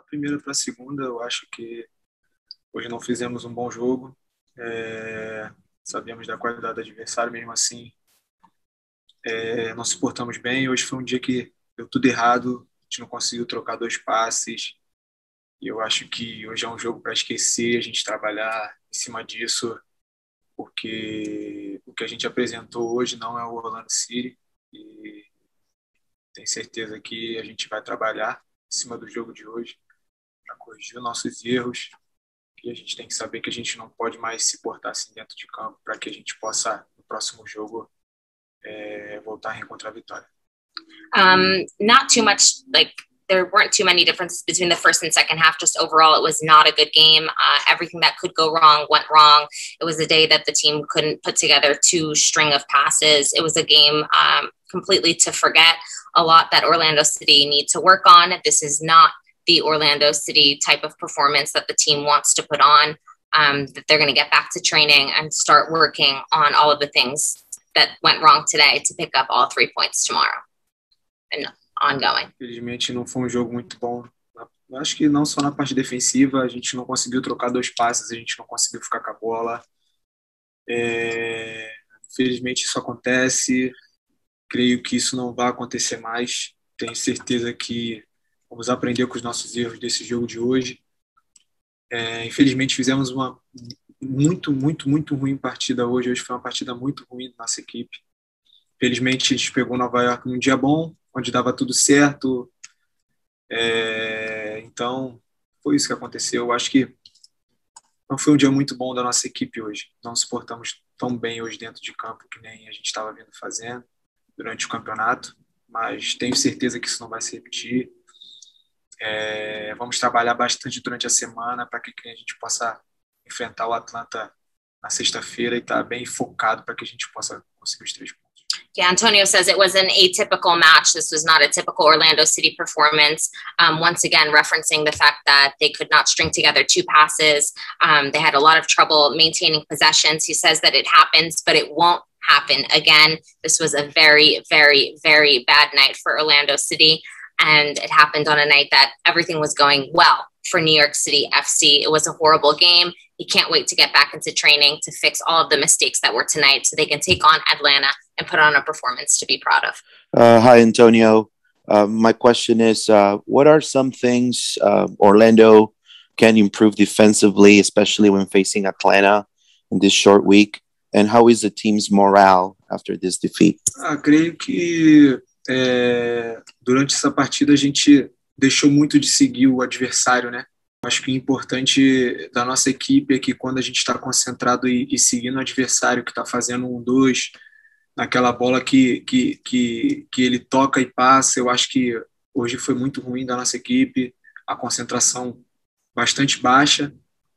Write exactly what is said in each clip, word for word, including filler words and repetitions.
primeira para a segunda, eu acho que hoje não fizemos um bom jogo. É, sabíamos da qualidade do adversário, mesmo assim, é, não se portamos bem. Hoje foi um dia que deu tudo errado, a gente não conseguiu trocar dois passes. E eu acho que hoje é um jogo para esquecer, a gente trabalhar em cima disso, porque o que a gente apresentou hoje não é o Orlando City. E tenho certeza que a gente vai trabalhar em cima do jogo de hoje para corrigir os nossos erros. E a gente tem que saber que a gente não pode mais se portar assim dentro de campo para que a gente possa, no próximo jogo, é, voltar a reencontrar a vitória. Um, not too much, like, there weren't too many differences between the first and second half. Just overall, it was not a good game. Uh, everything that could go wrong went wrong. It was a day that the team couldn't put together two string of passes. It was a game um, completely to forget. A lot that Orlando City need to work on. This is not the Orlando City type of performance that the team wants to put on. Um, that they're going to get back to training and start working on all of the things that went wrong today to pick up all three points tomorrow and ongoing. Infelizmente não foi um jogo muito bom. Eu acho que não só na parte defensiva, a gente não conseguiu trocar dois passes, a gente não conseguiu ficar com a bola. É... Infelizmente isso acontece. Creio que isso não vai acontecer mais. Tenho certeza que vamos aprender com os nossos erros desse jogo de hoje. É, infelizmente fizemos uma muito, muito, muito ruim partida hoje. Hoje foi uma partida muito ruim da nossa equipe. Infelizmente a gente pegou Nova York num dia bom, onde dava tudo certo. É, então foi isso que aconteceu. Eu acho que não foi um dia muito bom da nossa equipe hoje. Não nos portamos tão bem hoje dentro de campo que nem a gente estava vindo fazendo durante o campeonato, mas tenho certeza que isso não vai se repetir. É, vamos trabalhar bastante durante a semana para que a gente possa enfrentar o Atlanta na sexta-feira e estar bem focado para que a gente possa conseguir os três pontos. Yeah, Antonio says it was an atypical match. This was not a typical Orlando City performance. Um, once again, referencing the fact that they could not string together two passes. Um, they had a lot of trouble maintaining possessions. He says that it happens, but it won't happen again. This was a very, very, very bad night for Orlando City. And it happened on a night that everything was going well for New York City F C. It was a horrible game. He can't wait to get back into training to fix all of the mistakes that were tonight so they can take on Atlanta and put on a performance to be proud of. Uh, hi, Antonio. Uh, my question is, uh, what are some things uh, Orlando can improve defensively, especially when facing Atlanta in this short week? And how is the team's morale after this defeat? Ah, creio que é, durante essa partida a gente deixou muito de seguir o adversário, né? Acho que o importante da nossa equipe é que quando a gente está concentrado e, e seguindo o adversário que está fazendo um, dois, naquela bola que, que, que, que ele toca e passa, eu acho que hoje foi muito ruim da nossa equipe, a concentração bastante baixa,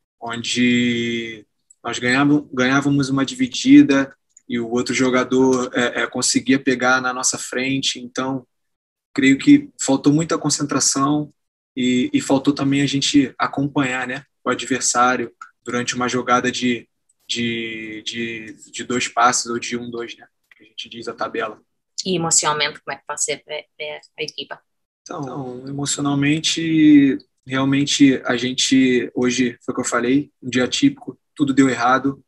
onde nós ganhávamos, ganhávamos uma dividida e o outro jogador é, é, conseguia pegar na nossa frente, então creio que faltou muita concentração e, e faltou também a gente acompanhar, né, o adversário durante uma jogada de, de, de, de dois passes ou de um, dois, né, que a gente diz a tabela. E emocionalmente, como é que você vê, vê a equipa? Então, emocionalmente, realmente a gente, hoje foi o que eu falei, um dia típico, tudo deu errado,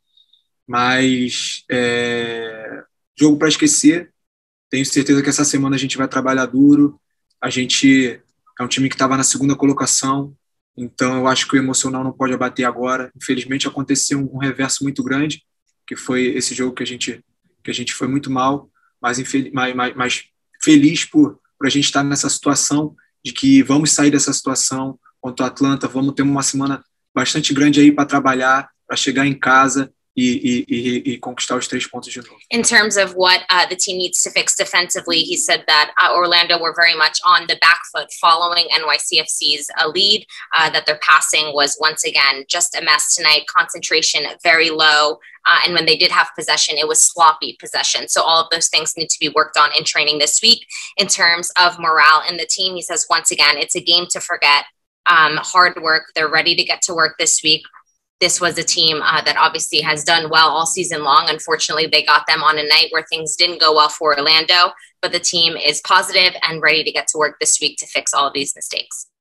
mas é, jogo para esquecer. Tenho certeza que essa semana a gente vai trabalhar duro. A gente é um time que estava na segunda colocação, então eu acho que o emocional não pode abater agora. Infelizmente aconteceu um reverso muito grande, que foi esse jogo que a gente, que a gente foi muito mal, mas, infeliz, mas, mas, mas feliz por, por a gente estar nessa situação, de que vamos sair dessa situação contra o Atlanta, vamos ter uma semana bastante grande aí para trabalhar, para chegar em casa E, e, e conquistar os três pontos de novo. In terms of what uh, the team needs to fix defensively, he said that uh, Orlando were very much on the back foot following N Y C F C's uh, lead, uh, that their passing was once again just a mess tonight, concentration very low, uh, and when they did have possession, it was sloppy possession. So all of those things need to be worked on in training this week. In terms of morale in the team, he says once again, it's a game to forget. Um, hard work, they're ready to get to work this week. This was a team uh, that obviously has done well all season long. Unfortunately, they got them on a night where things didn't go well for Orlando, but the team is positive and ready to get to work this week to fix all of these mistakes.